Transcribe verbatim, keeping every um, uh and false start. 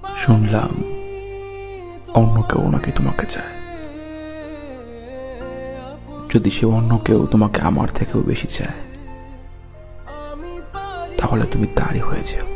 শুনলাম অন্য কেউ নাকি তোমাকে চায়। যদি সে অন্য কেউ তোমাকে আমার থেকেও বেশি চায়, তাহলে তুমি তারই হয়ে যেও।